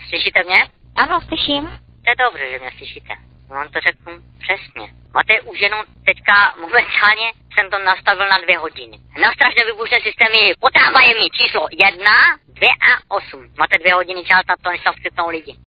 Slyšíte mě? Ano, slyším. To je dobře, že mě slyšíte. Vám to řeknu přesně. Máte už jenom teďka momentálně jsem to nastavil na 2 hodiny. Na strašně vybušné systémy potrávají mi číslo 1, 2 a 8. Máte 2 hodiny čas na to, než se vstupnou lidi.